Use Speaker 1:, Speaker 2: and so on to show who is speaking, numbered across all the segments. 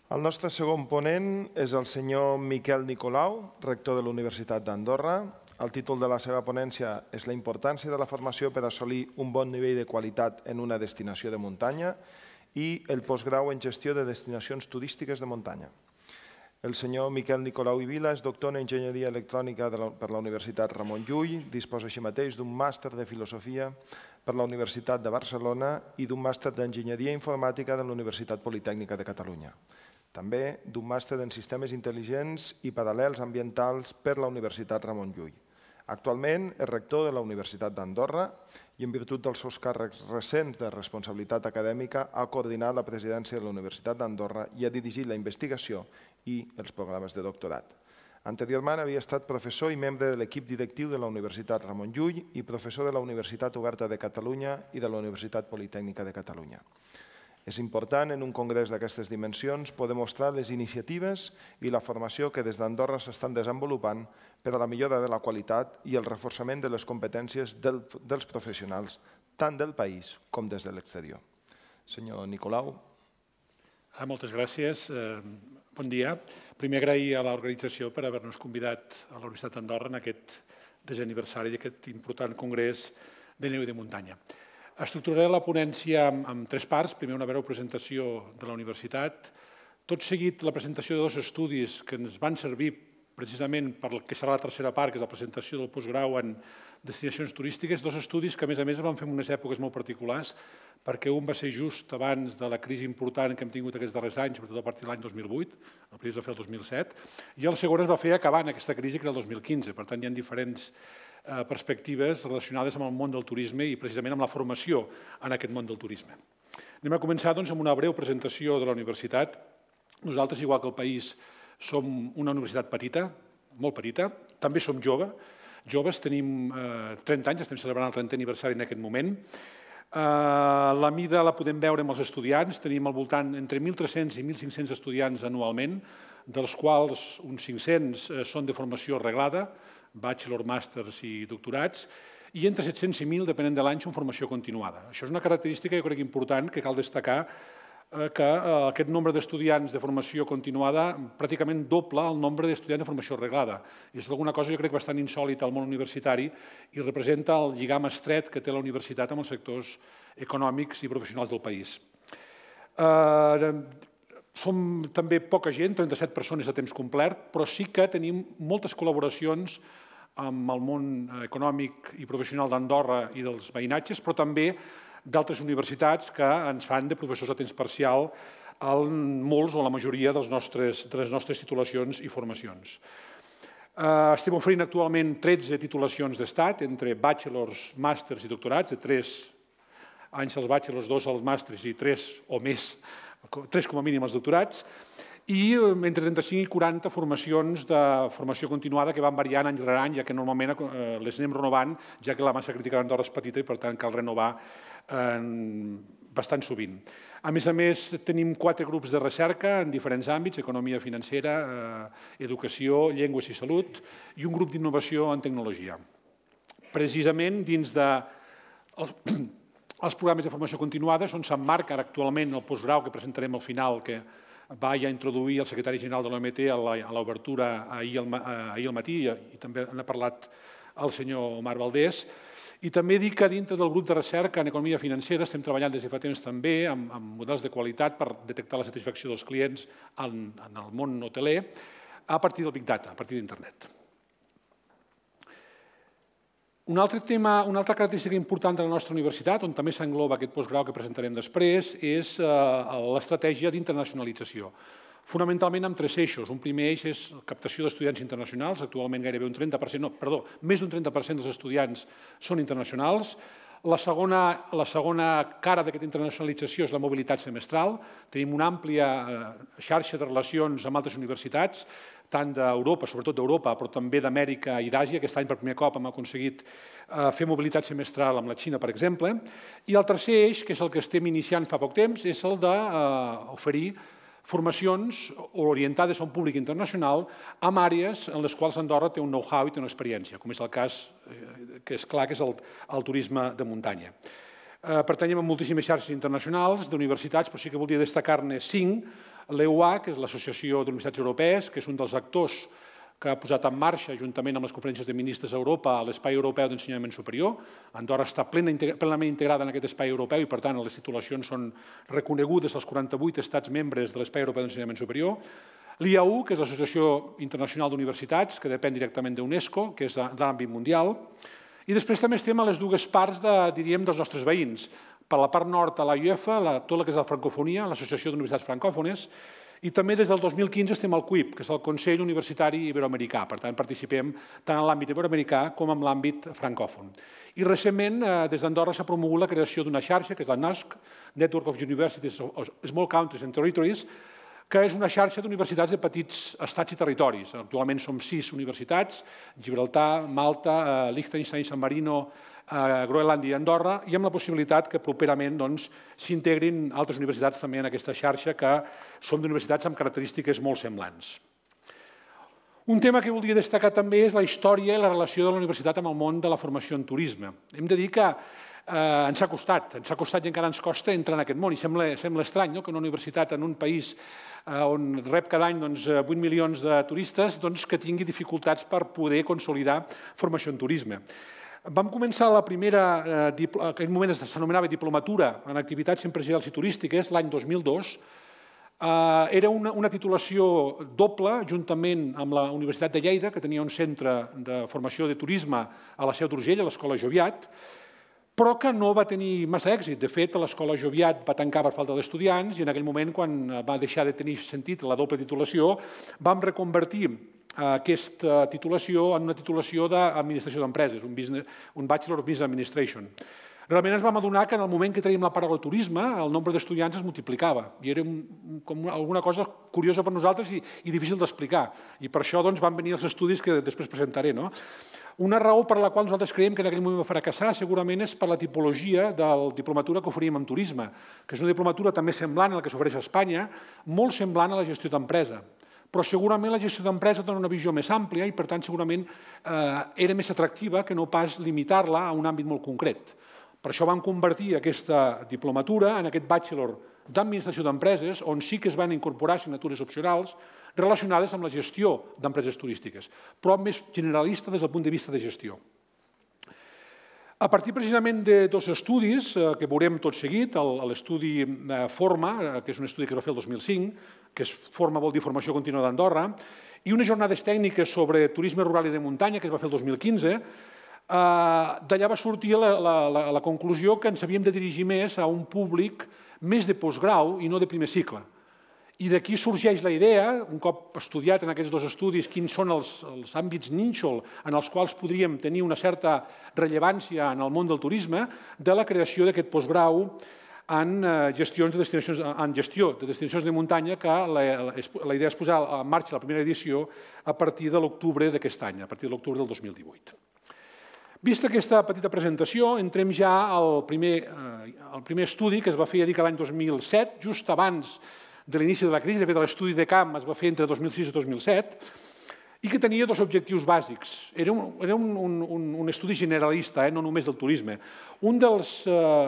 Speaker 1: El nostre segon ponent és el senyor Miquel Nicolau, rector de la Universitat d'Andorra. El títol de la seva ponència és la importància de la formació per assolir un bon nivell de qualitat en una destinació de muntanya i el postgrau en gestió de destinacions turístiques de muntanya. El senyor Miquel Nicolau i Vila és doctor en Enginyeria Electrònica per la Universitat Ramon Llull, disposa així mateix d'un màster de Filosofia per la Universitat de Barcelona i d'un màster d'Enginyeria Informàtica de la Universitat Politècnica de Catalunya. També d'un màster en Sistemes Intel·ligents i Paral·lels Ambientals per la Universitat Ramon Llull. Actualment és rector de la Universitat d'Andorra i en virtut dels seus càrrecs recents de responsabilitat acadèmica ha coordinat la presidència de la Universitat d'Andorra i ha dirigit la investigació i els programes de doctorat. Anteriorment havia estat professor i membre de l'equip directiu de la Universitat Ramon Llull i professor de la Universitat Oberta de Catalunya i de la Universitat Politècnica de Catalunya. És important en un congrés d'aquestes dimensions poder mostrar les iniciatives i la formació que des d'Andorra s'estan desenvolupant per a la millora de la qualitat i el reforçament de les competències dels professionals, tant del país com des de l'exterior. Senyor Nicolau.
Speaker 2: Moltes gràcies. Bon dia. Primer agrair a l'organització per haver-nos convidat a la Universitat d'Andorra en aquest desè aniversari d'aquest important congrés de neu i de muntanya. Estructuraré la ponència en tres parts. Primer una breu presentació de la universitat, tot seguit la presentació de dos estudis que ens van servir precisament per el que serà la tercera part, que és la presentació del postgrau en destinacions turístiques, dos estudis que a més van fer en unes èpoques molt particulars, perquè un va ser just abans de la crisi important que hem tingut aquests darrers anys, sobretot a partir de l'any 2008, el primer es va fer el 2007, i el segon es va fer acabant aquesta crisi, que era el 2015. Per tant, hi ha diferents perspectives relacionades amb el món del turisme i precisament amb la formació en aquest món del turisme. Anem a començar amb una breu presentació de la universitat. Nosaltres, igual que el país, som una universitat petita, molt petita, també som joves, tenim 30 anys, estem celebrant el 30è aniversari en aquest moment. La mida la podem veure amb els estudiants, tenim al voltant entre 1.300 i 1.500 estudiants anualment, dels quals uns 500 són de formació reglada, bachelor, màsters i doctorats, i entre 700 i 1.000, depenent de l'any, són formació continuada. Això és una característica, jo crec, important, que cal destacar que aquest nombre d'estudiants de formació continuada pràcticament doble el nombre d'estudiants de formació reglada. És alguna cosa, jo crec, bastant insòlita al món universitari i representa el lligam estret que té la universitat amb els sectors econòmics i professionals del país. Som també poca gent, 37 persones a temps complet, però sí que tenim moltes col·laboracions amb el món econòmic i professional d'Andorra i dels veïnatges, però també d'altres universitats que ens fan de professors a temps parcial en molts o la majoria de les nostres titulacions i formacions. Estem oferint actualment 13 titulacions d'estat, entre bachelors, màsters i doctorats, de 3 anys als bachelors, 2 als màsters i 3 o més, 3 com a mínim als doctorats, i entre 35 i 40 formacions de formació continuada que van variant any rere any, ja que normalment les anem renovant, ja que la massa crítica d'Andorra és petita i per tant cal renovar bastant sovint. A més, tenim 4 grups de recerca en diferents àmbits, economia financera, educació, llengües i salut, i un grup d'innovació en tecnologia. Precisament dins dels programes de formació continuada, on s'emmarca actualment el postgrau que presentarem al final, que va ja introduir el secretari general de l'OMT a l'obertura ahir al matí, i també n'ha parlat el senyor Omar Valdés. I també dic que dintre del grup de recerca en economia financera estem treballant des de fa temps també amb models de qualitat per detectar la satisfacció dels clients en el món hoteler a partir del Big Data, a partir d'internet. Un altre tema, una altra característica important de la nostra universitat, on també s'engloba aquest postgrau que presentarem després, és l'estratègia d'internacionalització. Fonamentalment amb 3 eixos. Un primer eix és la captació d'estudiants internacionals. Actualment gairebé un 30%, perdó, més d'un 30% dels estudiants són internacionals. La segona cara d'aquesta internacionalització és la mobilitat semestral. Tenim una àmplia xarxa de relacions amb altres universitats, tant d'Europa, sobretot d'Europa, però també d'Amèrica i d'Àsia. Aquest any per primer cop hem aconseguit fer mobilitat semestral amb la Xina, per exemple. I el tercer eix, que és el que estem iniciant fa poc temps, és el d'oferir formacions orientades a un públic internacional en àrees en les quals Andorra té un know-how i té una experiència, com és el cas que és clar que és el turisme de muntanya. Pertanyem a moltíssimes xarxes internacionals d'universitats, però sí que voldria destacar-ne 5. L'EUA, que és l'Associació d'Universitats Europees, que és un dels actors que ha posat en marxa, juntament amb les conferències de ministres a Europa, l'Espai Europeu d'Ensenyament Superior. Andorra està plenament integrada en aquest espai europeu i, per tant, les titulacions són reconegudes als 48 estats membres de l'Espai Europeu d'Ensenyament Superior. L'IAU, que és l'Associació Internacional d'Universitats, que depèn directament d'UNESCO, que és d'àmbit mundial. I després també estem a les dues parts, diríem, dels nostres veïns. Per la part nord, a la UEFA, tot el que és la francofonia, l'Associació d'Universitats Francòfones, i també des del 2015 estem al CUIP, que és el Consell Universitari Iberoamericà. Per tant, participem tant en l'àmbit iberoamericà com en l'àmbit francòfon. I recentment, des d'Andorra s'ha promogut la creació d'una xarxa, que és la NUSC, Network of Universities of Small Countries and Territories, que és una xarxa d'universitats de petits estats i territoris. Actualment som 6 universitats, Gibraltar, Malta, Liechtenstein, San Marino, Groenlàndia i Andorra, i amb la possibilitat que properament s'integrin altres universitats també en aquesta xarxa, que són d'universitats amb característiques molt semblants. Un tema que voldria destacar també és la història i la relació de la universitat amb el món de la formació en turisme. Hem de dir que ens ha costat i encara ens costa entrar en aquest món, i sembla estrany que una universitat en un país on rep cada any 8 milions de turistes que tingui dificultats per poder consolidar formació en turisme. Vam començar la primera, en aquell moment s'anomenava diplomatura en activitats empresarials i turístiques, l'any 2002. Era una titulació doble, juntament amb la Universitat de Lleida, que tenia un centre de formació de turisme a la Seu d'Urgell, a l'Escola Joviat, però que no va tenir massa èxit. De fet, l'Escola Joviat va tancar per falta d'estudiants i en aquell moment, quan va deixar de tenir sentit la doble titulació, vam reconvertir aquesta titulació en una titulació d'administració d'empreses, un Bachelor of Business Administration. Realment ens vam adonar que en el moment que teníem la paraula turisme, el nombre d'estudiants es multiplicava i era com alguna cosa curiosa per nosaltres i difícil d'explicar. I per això van venir els estudis que després presentaré. Una raó per la qual nosaltres creiem que en aquell moment va fracassar segurament és per la tipologia de la diplomatura que oferíem en turisme, que és una diplomatura també semblant a la que s'ofereix a Espanya, molt semblant a la gestió d'empresa. Però segurament la gestió d'empresa dona una visió més àmplia i, per tant, segurament era més atractiva que no pas limitar-la a un àmbit molt concret. Per això vam convertir aquesta diplomatura en aquest bachelor d'administració d'empreses, on sí que es van incorporar assignatures opcionals relacionades amb la gestió d'empreses turístiques, però més generalista des del punt de vista de gestió. A partir precisament de 2 estudis que veurem tot seguit, l'estudi Forma, que és un estudi que es va fer el 2005, que Forma vol dir Formació Contínua d'Andorra, i unes jornades tècniques sobre turisme rural i de muntanya, que es va fer el 2015, d'allà va sortir la conclusió que ens havíem de dirigir més a un públic més de postgrau i no de primer cicle. I d'aquí sorgeix la idea, un cop estudiat en aquests 2 estudis quins són els àmbits nínxol en els quals podríem tenir una certa rellevància en el món del turisme, de la creació d'aquest postgrau en gestió de destinacions de muntanya, que la idea és posar en marxa la primera edició a partir de l'octubre d'aquest any, a partir de l'octubre del 2018. Vista aquesta petita presentació, entrem ja al primer estudi que es va fer l'any 2007, just abans de l'inici de la crisi. De fet, l'estudi de camp es va fer entre 2006 i 2007 i que tenia 2 objectius bàsics. Era un estudi generalista, no només del turisme. Un dels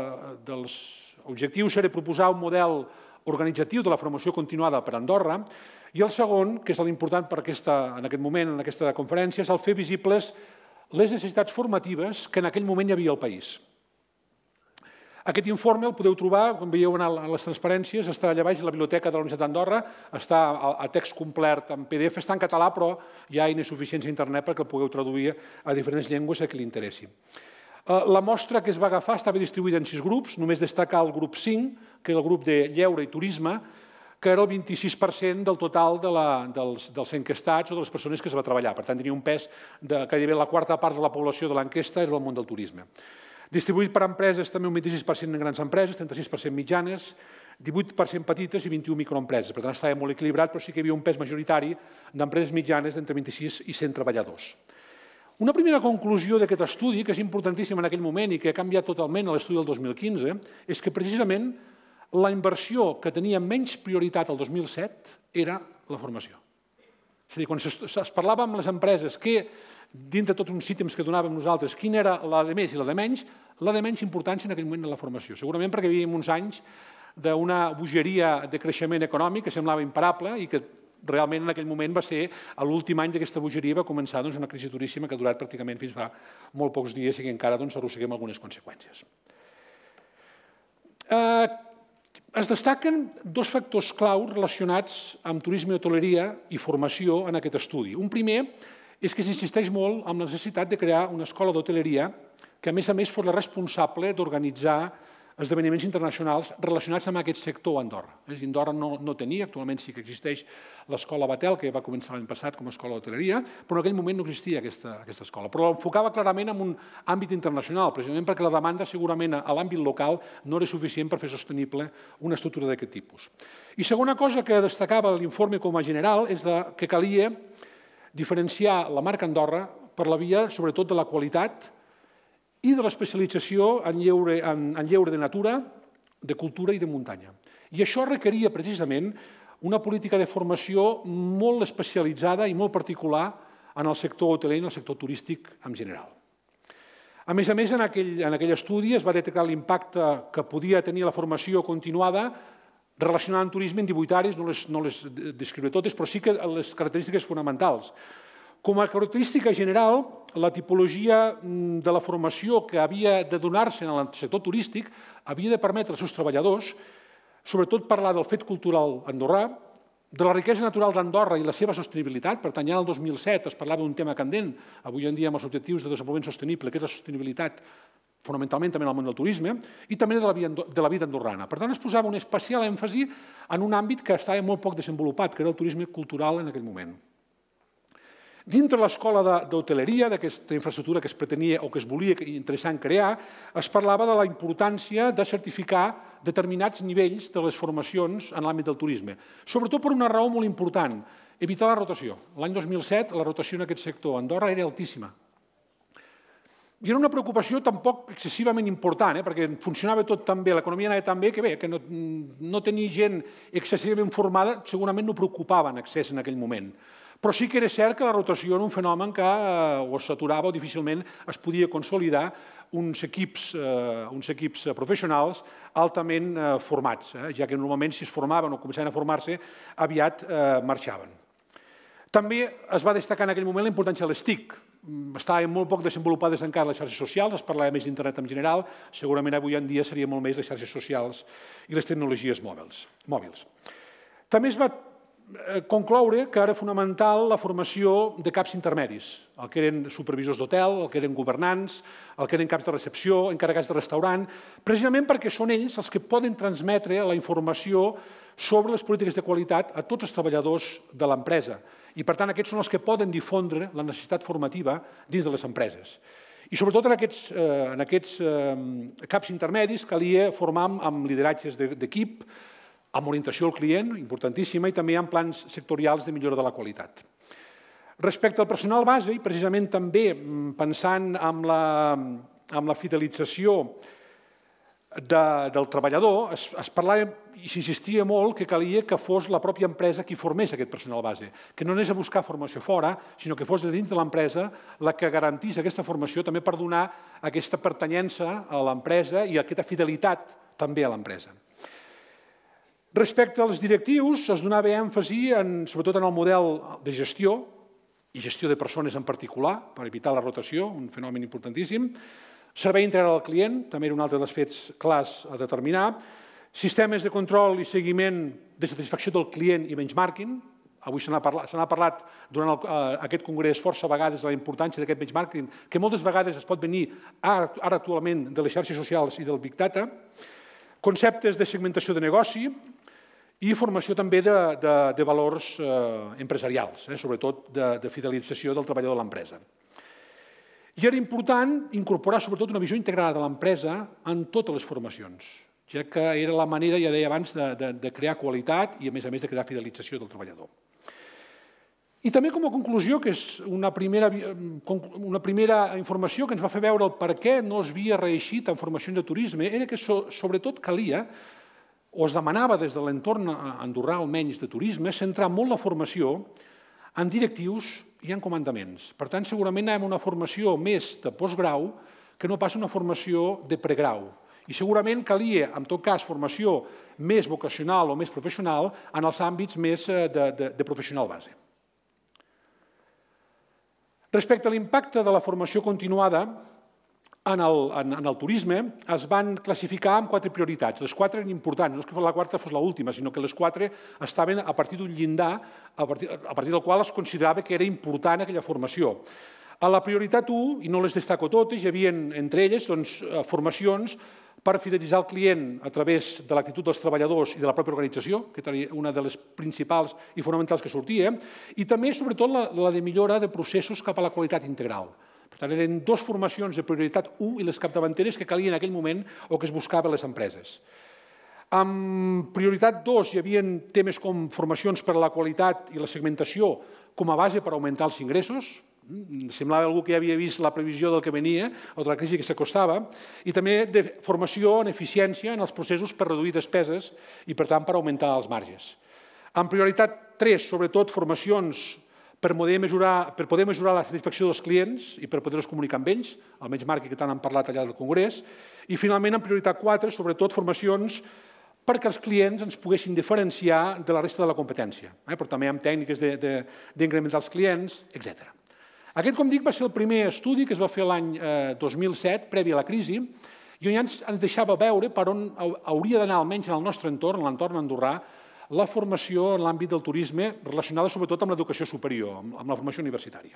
Speaker 2: objectius era proposar un model organitzatiu de la formació continuada per Andorra i el segon, que és l'important en aquest moment, en aquesta conferència, és el fer visibles les necessitats formatives que en aquell moment hi havia al país. Aquest informe el podeu trobar, com veieu a les transparències, està allà baix a la biblioteca de la Universitat d'Andorra, està a text complet en PDF, està en català, però hi ha eines suficients a internet perquè el pugueu traduir a diferents llengües a qui li interessi. La mostra que es va agafar estava distribuïda en 6 grups, només destacar el grup 5, que era el grup de lleure i turisme, que era el 26% del total dels enquestats o de les persones que es va treballar. Per tant, tenia un pes de gairebé la 4ª part de la població de l'enquesta era del món del turisme. Distribuït per empreses, també un 26% en grans empreses, 36% mitjanes, 18% petites i 21 microempreses. Per tant, estava molt equilibrat, però sí que hi havia un pes majoritari d'empreses mitjanes d'entre 26 i 100 treballadors. Una primera conclusió d'aquest estudi, que és importantíssima en aquell moment i que ha canviat totalment a l'estudi del 2015, és que precisament la inversió que tenia menys prioritat el 2007 era la formació. És a dir, quan es parlava amb les empreses què dintre tots uns ítems que donàvem nosaltres, quina era la de més i la de menys importància en aquell moment de la formació. Segurament perquè vivíem uns anys d'una bogeria de creixement econòmic que semblava imparable i que realment en aquell moment va ser, a l'últim any d'aquesta bogeria va començar una crisi duríssima que ha durat pràcticament fins fa molt pocs dies i que encara arrosseguem algunes conseqüències. Es destaquen dos factors clau relacionats amb turisme i hoteleria i formació en aquest estudi. Un primer és que s'insisteix molt en la necessitat de crear una escola d'hoteleria que, a més, fos la responsable d'organitzar esdeveniments internacionals relacionats amb aquest sector a Andorra. Andorra no tenia, actualment sí que existeix l'escola Batel, que va començar l'any passat com a escola d'hoteleria, però en aquell moment no existia aquesta escola. Però l'enfocava clarament en un àmbit internacional, precisament perquè la demanda segurament a l'àmbit local no era suficient per fer sostenible una estructura d'aquest tipus. I segona cosa que destacava l'informe com a general és que calia diferenciar la marca Andorra per la via, sobretot, de la qualitat i de l'especialització en lleure de natura, de cultura i de muntanya. I això requeria precisament una política de formació molt especialitzada i molt particular en el sector hoteler i en el sector turístic en general. A més, en aquell estudi es va detectar l'impacte que podia tenir la formació continuada relacionada amb turisme en 18 àrees, no les descriuré totes, però sí que les característiques fonamentals. Com a característica general, la tipologia de la formació que havia de donar-se en el sector turístic havia de permetre als seus treballadors, sobretot parlar del fet cultural andorrà, de la riquesa natural d'Andorra i la seva sostenibilitat. Per tant, ja el 2007 es parlava d'un tema candent, avui en dia amb els objectius de desenvolupament sostenible, que és la sostenibilitat, fonamentalment també en el món del turisme, i també de la vida andorrana. Per tant, es posava un especial èmfasi en un àmbit que estava molt poc desenvolupat, que era el turisme cultural en aquell moment. Dintre l'escola d'hoteleria, d'aquesta infraestructura que es pretenia o que es volia interessant crear, es parlava de la importància de certificar determinats nivells de les formacions en l'àmbit del turisme, sobretot per una raó molt important, evitar la rotació. L'any 2007 la rotació en aquest sector a Andorra era altíssima. I era una preocupació tampoc excessivament important, perquè funcionava tot tan bé, l'economia anava tan bé que no tenir gent excessivament formada segurament no preocupava en excés en aquell moment. Però sí que era cert que la rotació era un fenomen que o s'aturava o difícilment es podia consolidar uns equips professionals altament formats, ja que normalment si es formaven o començaven a formar-se aviat marxaven. També es va destacar en aquell moment la importància de les TIC. Estaven molt poc desenvolupades encara les xarxes socials, es parlava més d'internet en general, segurament avui en dia seria molt més les xarxes socials i les tecnologies mòbils. També es va concloure que era fonamental la formació de caps intermedis, el que eren supervisors d'hotel, el que eren governants, el que eren caps de recepció, encarregats de restaurant, precisament perquè són ells els que poden transmetre la informació sobre les polítiques de qualitat a tots els treballadors de l'empresa. I, per tant, aquests són els que poden difondre la necessitat formativa dins de les empreses. I, sobretot, en aquests caps intermedis calia formar amb lideratges d'equip, amb orientació al client, importantíssima, i també amb plans sectorials de millora de la qualitat. Respecte al personal base, i precisament també pensant en la fidelització del treballador, es parlava i s'insistia molt que calia que fos la pròpia empresa qui formés aquest personal base, que no anés a buscar formació fora, sinó que fos de dins de l'empresa la que garantís aquesta formació també per donar aquesta pertanyença a l'empresa i aquesta fidelitat també a l'empresa. Respecte als directius, es donava èmfasi sobretot en el model de gestió, i gestió de persones en particular, per evitar la rotació, un fenomen importantíssim. Servei integral al client, també era un altre dels fets clars a determinar. Sistemes de control i seguiment de satisfacció del client i benchmarking. Avui se n'ha parlat durant aquest congrés força vegades de la importància d'aquest benchmarking, que moltes vegades es pot venir ara actualment de les xarxes socials i del Big Data. Conceptes de segmentació de negoci i formació també de valors empresarials, sobretot de fidelització del treballador de l'empresa. I era important incorporar sobretot una visió integrada de l'empresa en totes les formacions, ja que era la manera, ja deia abans, de crear qualitat i, a més, de crear fidelització del treballador. I també com a conclusió, que és una primera informació que ens va fer veure el per què no es havia reeixit en formacions de turisme, era que sobretot calia, o es demanava des de l'entorn andorrà almenys de turisme, centrar molt la formació en directius hi ha comandaments. Per tant, segurament anem a una formació més de postgrau que no pas una formació de pregrau. I segurament calia, en tot cas, formació més vocacional o més professional en els àmbits més de professional base. Respecte a l'impacte de la formació continuada en el turisme, es van classificar en 4 prioritats. Les 4 eren importants, no és que la quarta fos l'última, sinó que les 4 estaven a partir d'un llindar a partir del qual es considerava que era important aquella formació. A la prioritat 1, i no les destaco totes, hi havia entre elles formacions per fidelitzar el client a través de l'actitud dels treballadors i de la pròpia organització, que era una de les principals i fonamentals que sortia, i també, sobretot, la de millora de processos cap a la qualitat integral. Per tant, eren 2 formacions de prioritat 1 i les capdavanteres que calien en aquell moment o que es buscaven les empreses. En prioritat 2 hi havia temes com formacions per a la qualitat i la segmentació com a base per augmentar els ingressos. Semblava algú que ja havia vist la previsió del que venia o de la crisi que s'acostava, i també de formació en eficiència en els processos per reduir despeses i, per tant, per augmentar els marges. En prioritat 3, sobretot, formacions per poder mesurar la satisfacció dels clients i per poder-los comunicar amb ells, el benchmarking que tant han parlat allà del Congrés, i, finalment, en prioritat 4, sobretot, formacions perquè els clients ens poguessin diferenciar de la resta de la competència, però també amb tècniques d'incrementar els clients, etc. Aquest, com dic, va ser el primer estudi que es va fer l'any 2007, previ a la crisi, i on ja ens deixava veure per on hauria d'anar, almenys en el nostre entorn, en l'entorn andorrà, la formació en l'àmbit del turisme relacionada sobretot amb l'educació superior, amb la formació universitària.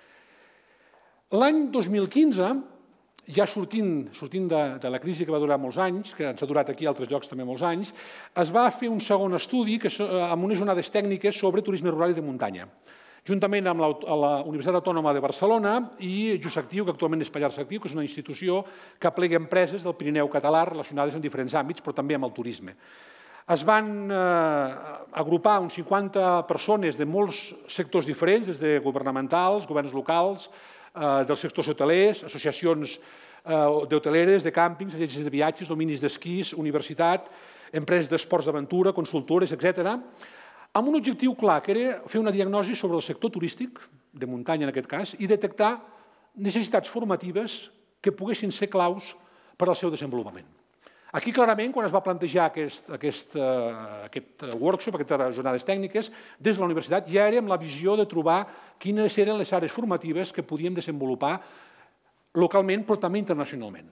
Speaker 2: L'any 2015, ja sortint de la crisi que va durar molts anys, que ens ha durat aquí a altres llocs també molts anys, es va fer un segon estudi amb unes onades tècniques sobre turisme rural i de muntanya, juntament amb la Universitat Autònoma de Barcelona i Jusactiu, que actualment és Pallars Actiu, que és una institució que aplega empreses del Pirineu català relacionades en diferents àmbits, però també amb el turisme. Es van agrupar uns 50 persones de molts sectors diferents, des de governamentals, governs locals, dels sectors hotelers, associacions d'hoteleres, de càmpings, agències de viatges, dominis d'esquís, universitat, empreses d'esports d'aventura, consultores, etc., amb un objectiu clar, que era fer una diagnosi sobre el sector turístic, de muntanya en aquest cas, i detectar necessitats formatives que poguessin ser claus per al seu desenvolupament. Aquí, clarament, quan es va plantejar aquest workshop, aquestes jornades tècniques, des de la universitat ja era amb la visió de trobar quines eren les àrees formatives que podíem desenvolupar localment, però també internacionalment.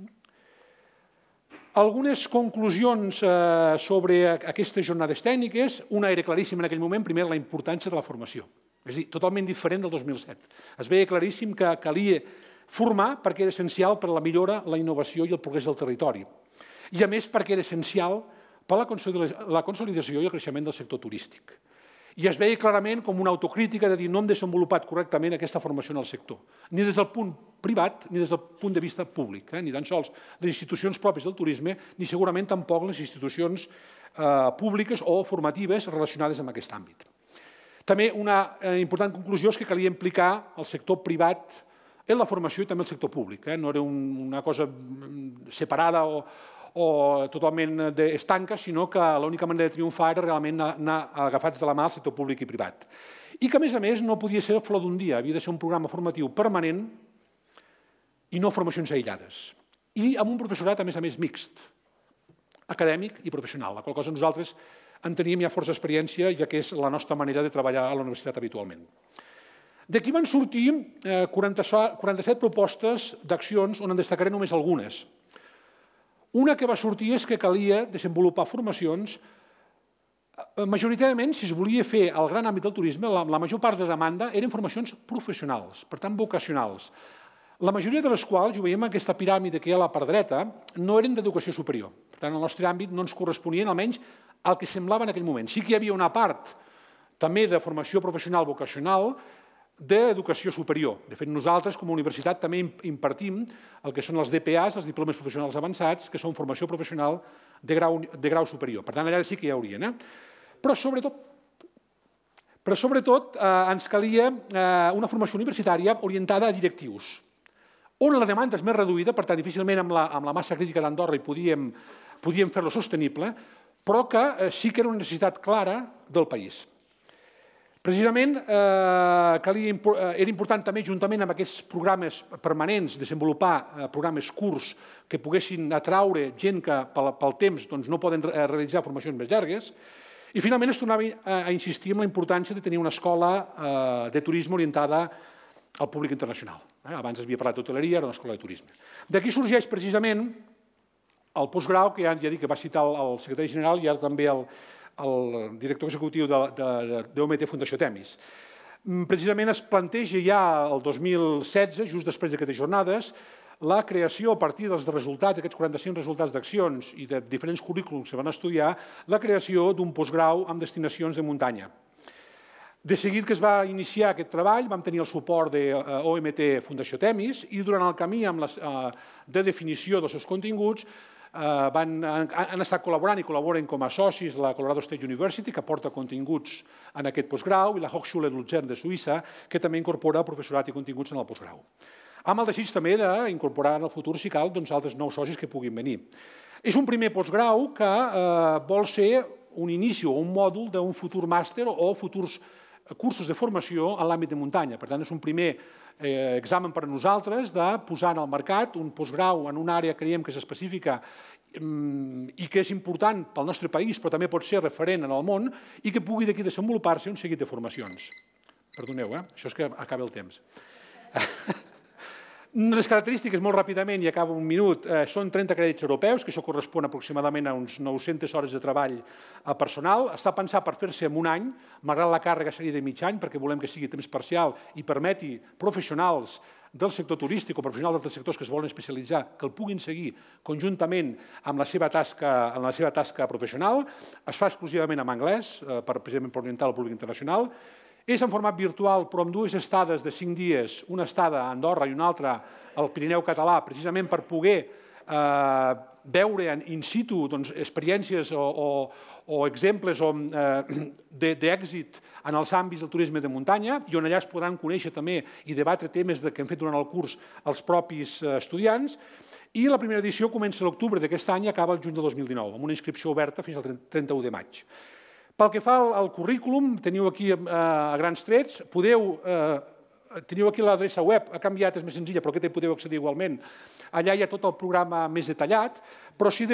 Speaker 2: Algunes conclusions sobre aquestes jornades tècniques, una era claríssima en aquell moment, primer, la importància de la formació. És a dir, totalment diferent del 2007. Es veia claríssim que calia formar perquè era essencial per a la millora, la innovació i el progrés del territori. I, a més, perquè era essencial per a la consolidació i el creixement del sector turístic. I es veia clarament com una autocrítica de dir no hem desenvolupat correctament aquesta formació en el sector, ni des del punt privat ni des del punt de vista públic, ni tan sols les institucions pròpies del turisme, ni segurament tampoc les institucions públiques o formatives relacionades amb aquest àmbit. També una important conclusió és que calia implicar el sector privat en la formació i també el sector públic. No era una cosa separada o totalment estanca, sinó que l'única manera de triomfar era realment anar agafats de la mà al sector públic i privat. I que, a més, no podia ser flor d'un dia, havia de ser un programa formatiu permanent i no formacions aïllades. I amb un professorat, a més, mixt, acadèmic i professional, la qual cosa nosaltres en teníem ja força experiència, ja que és la nostra manera de treballar a la universitat habitualment. D'aquí van sortir 47 propostes d'accions on en destacaré només algunes. Una que va sortir és que calia desenvolupar formacions, majoritàriament, si es volia fer al gran àmbit del turisme, la major part de demanda eren formacions professionals, per tant vocacionals. La majoria de les quals, ho veiem en aquesta piràmide que hi ha a la part dreta, no eren d'educació superior. Per tant, el nostre àmbit no ens corresponien, almenys, al que semblava en aquell moment. Sí que hi havia una part també de formació professional vocacional, d'educació superior. De fet, nosaltres, com a universitat, també impartim el que són els DPAs, els diplomes professionals avançats, que són formació professional de grau superior. Per tant, allà sí que hi haurien. Però, sobretot, ens calia una formació universitària orientada a directius, on la demanda és més reduïda, per tant, difícilment amb la massa crítica d'Andorra hi podíem fer-lo sostenible, però que sí que era una necessitat clara del país. Precisament era important també, juntament amb aquests programes permanents, desenvolupar programes curts que poguessin atraure gent que pel temps no poden realitzar formacions més llargues. I finalment es tornava a insistir en la importància de tenir una escola de turisme orientada al públic internacional. Abans es havia parlat d'hoteleria, era una escola de turisme. D'aquí sorgeix precisament el postgrau, que ja dic que va citar el secretari general i ara també el director executiu d'OMT Fundació Temis. Precisament es planteja ja el 2016, just després d'aquestes jornades, la creació a partir dels resultats, aquests 45 resultats d'accions i de diferents currículums que van estudiar, la creació d'un postgrau amb destinacions de muntanya. De seguit que es va iniciar aquest treball, vam tenir el suport d'OMT Fundació Temis i durant el camí de definició dels seus continguts han estat col·laborant i col·laboren com a socis la Colorado State University, que aporta continguts en aquest postgrau, i la Hochschule Luzern de Suïssa, que també incorpora professorat i continguts en el postgrau. Amb el desig també d'incorporar en el futur, si cal, altres nous socis que puguin venir. És un primer postgrau que vol ser un inici o un mòdul d'un futur màster o futurs cursos de formació en l'àmbit de muntanya. Per tant, és un primer examen per a nosaltres de posar en el mercat un postgrau en una àrea que creiem que és específica i que és important pel nostre país, però també pot ser referent en el món i que pugui d'aquí desenvolupar-se un seguit de formacions. Perdoneu, això és que acaba el temps. Les característiques, molt ràpidament, i acabo un minut, són 30 crèdits europeus, que això correspon aproximadament a uns 900 hores de treball personal. Està pensat per fer-se en un any, malgrat la càrrega seria de mig any, perquè volem que sigui temps parcial i permeti professionals del sector turístic o professionals d'altres sectors que es volen especialitzar, que el puguin seguir conjuntament amb la seva tasca professional. Es fa exclusivament en anglès, precisament per orientar el públic internacional. És en format virtual, però amb dues estades de 5 dies, una estada a Andorra i una altra al Pirineu català, precisament per poder veure in situ experiències o exemples d'èxit en els àmbits del turisme de muntanya i on allà es podran conèixer també i debatre temes que hem fet durant el curs els propis estudiants. I la primera edició comença a l'octubre d'aquest any i acaba el juny de 2019, amb una inscripció oberta fins al 31 de maig. Pel que fa al currículum, teniu aquí a grans trets, teniu aquí l'adreça web, ha canviat, és més senzilla, però aquesta hi podeu accedir igualment. Allà hi ha tot el programa més detallat, però sí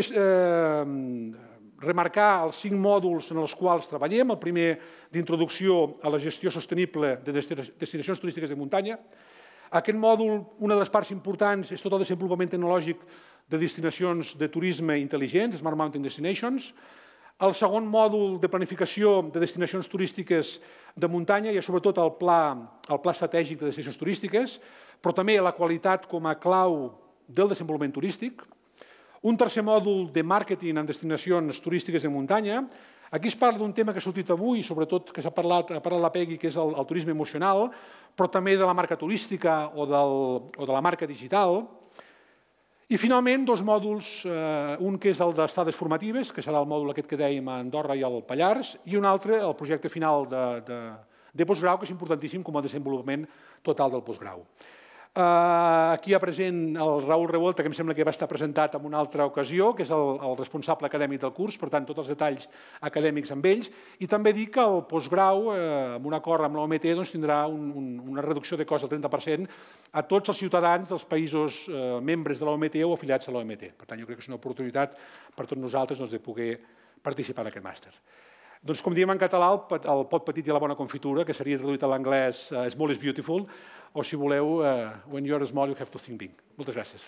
Speaker 2: remarcar els 5 mòduls en els quals treballem, el primer d'introducció a la gestió sostenible de destinacions turístiques de muntanya. Aquest mòdul, una de les parts importants, és tot el desenvolupament tecnològic de destinacions de turisme intel·ligents, Smart Mountain Destinations. El segon mòdul de planificació de destinacions turístiques de muntanya i sobretot el pla estratègic de destinacions turístiques, però també la qualitat com a clau del desenvolupament turístic. Un tercer mòdul de màrqueting en destinacions turístiques de muntanya. Aquí es parla d'un tema que ha sortit avui, sobretot que ha parlat la Peggy, que és el turisme emocional, però també de la marca turística o de la marca digital. I finalment, 2 mòduls, un que és el d'estades formatives, que serà el mòdul aquest que dèiem a Andorra i al Pallars, i un altre, el projecte final de postgrau, que és importantíssim com a desenvolupament total del postgrau. Aquí hi ha present el Raül Revuelta, que em sembla que va estar presentat en una altra ocasió, que és el responsable acadèmic del curs, per tant, tots els detalls acadèmics amb ells, i també dir que el postgrau, amb un acord amb l'OMT, tindrà una reducció de cost del 30% a tots els ciutadans dels països membres de l'OMT o afiliats a l'OMT. Per tant, jo crec que és una oportunitat per tots nosaltres de poder participar en aquest màster. Doncs, com diem en català, el pot petit i la bona confitura, que seria traduït a l'anglès small is beautiful, o si voleu, when you are small you have to think big. Moltes gràcies.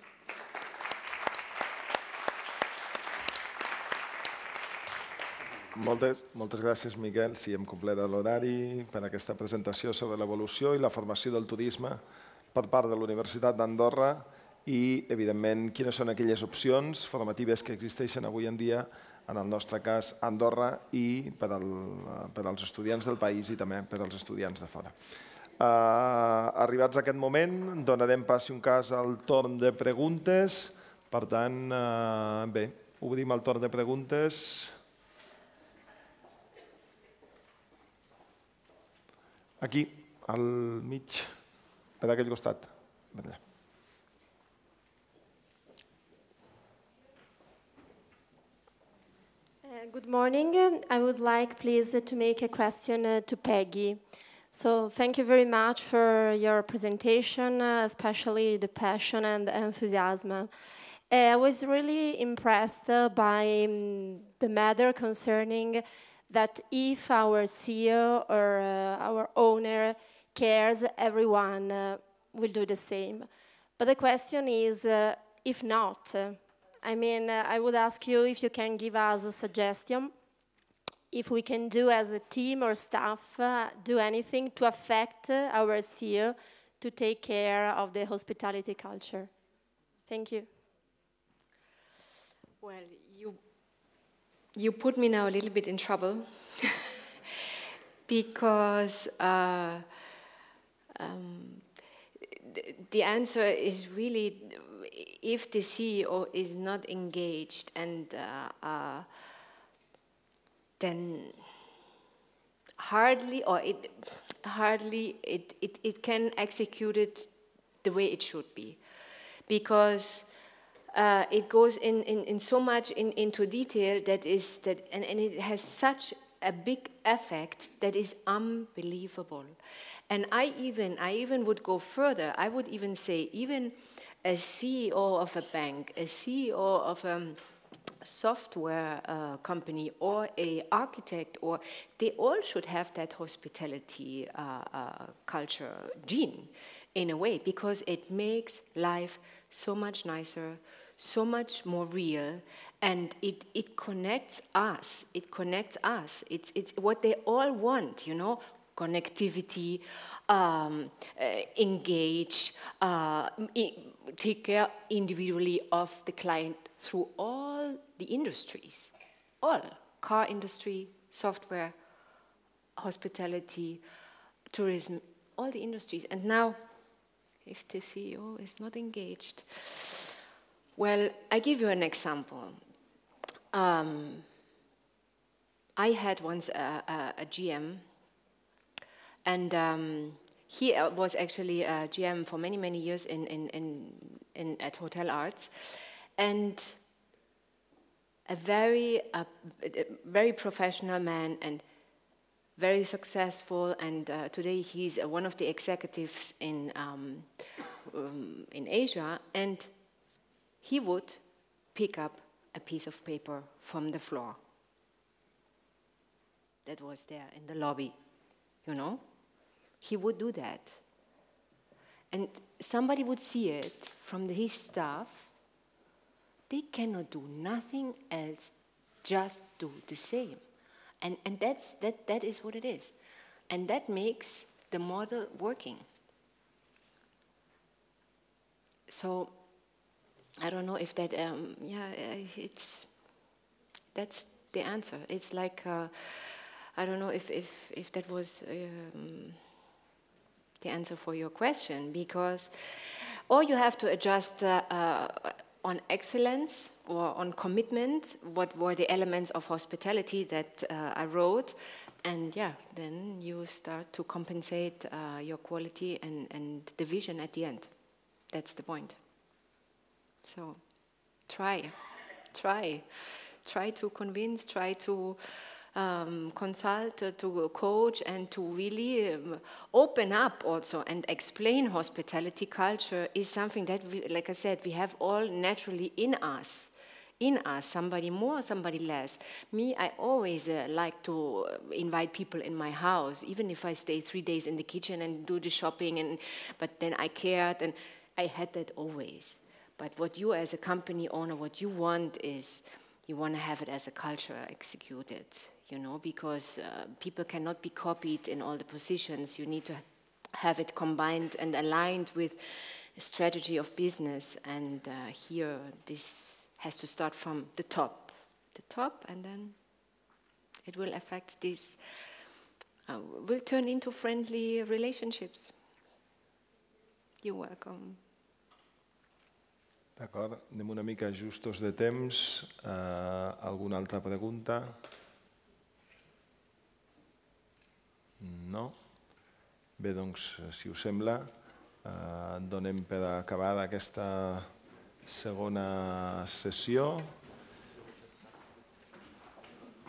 Speaker 1: Moltes gràcies, Miquel. Sí, hem completat l'horari per aquesta presentació sobre l'evolució i la formació del turisme per part de la Universitat d'Andorra i, evidentment, quines són aquelles opcions formatives que existeixen avui en dia, en el nostre cas, a Andorra, i per als estudiants del país i també per als estudiants de fora. Arribats a aquest moment, donarem pas, si un cas, al torn de preguntes. Per tant, bé, obrim el torn de preguntes. Aquí, al mig, per aquell costat. Allà.
Speaker 3: Good morning. I would like, please, to make a question to Peggy. So thank you very much for your presentation, especially the passion and enthusiasm. I was really impressed by the matter concerning that if our CEO or our owner cares, everyone will do the same. But the question is, if not, I mean, I would ask you if you can give us a suggestion, if we can do as a team or staff, do anything to affect our CEO to take care of the hospitality culture. Thank you.
Speaker 4: Well, you put me now a little bit in trouble because the answer is really, if the CEO is not engaged, and then hardly it can execute it the way it should be, because it goes in so much into detail and it has such a big effect that is unbelievable. And I even would go further. I would even say, even a CEO of a bank, a CEO of a software company, or an architect, or they all should have that hospitality culture gene in a way, because it makes life so much nicer, so much more real, and it connects us. It connects us. It's what they all want, you know. Connectivity, engage, take care individually of the client through all the industries, all, car industry, software, hospitality, tourism, all the industries. And now, if the CEO is not engaged, well, I give you an example. I had once a GM, and he was actually a GM for many, many years at Hotel Arts, and a very professional man and very successful. And today he's one of the executives in Asia. And he would pick up a piece of paper from the floor that was there in the lobby, you know. He would do that. And somebody would see it from his staff. They cannot do nothing else, just do the same. And that is what it is. And that makes the model working. So I don't know if that, that's the answer. It's like, I don't know if that was the answer for your question, because, or you have to adjust on excellence or on commitment, what were the elements of hospitality that I wrote, and yeah, then you start to compensate your quality and the vision at the end. That's the point. So try to convince, try to consult, to coach, and to really open up also and explain hospitality culture is something that, like I said, we have all naturally in us, somebody more, somebody less. Me, I always like to invite people in my house, even if I stay 3 days in the kitchen and do the shopping, but then I cared, and I had that always. But what you as a company owner, what you want is, you want to have it as a culture executed, you know, because people cannot be copied in all the positions. You need to have it combined and aligned with a strategy of business. And here, this has to start from the top, and then it will affect this, will turn into friendly relationships. You're welcome.
Speaker 1: D'acord, anem una mica justos de temps. Alguna altra pregunta? No? Bé, doncs, si us sembla, donem per acabada aquesta segona sessió.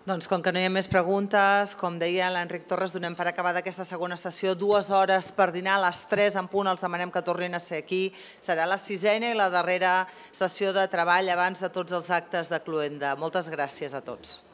Speaker 5: Doncs com que no hi ha més preguntes, com deia l'Enric Torres, donem per acabada aquesta segona sessió, 2 hores per dinar, a les 3 en punt els demanem que tornin a ser aquí. Serà la 6ª i la darrera sessió de treball abans de tots els actes de Cloenda. Moltes gràcies a tots.